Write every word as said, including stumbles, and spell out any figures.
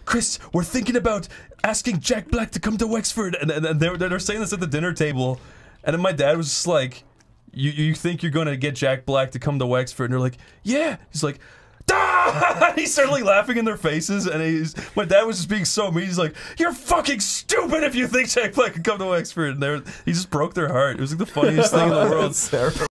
Chris, we're thinking about asking Jack Black to come to Wexford, and, and, and they're they're saying this at the dinner table, and then my dad was just like, "You you think you're gonna get Jack Black to come to Wexford?" And they're like, "Yeah." He's like, "Ah!" He started like laughing in their faces, and he's my dad was just being so mean. He's like, "You're fucking stupid if you think Jack Black can come to Wexford." And they he just broke their heart. It was like the funniest thing in the world.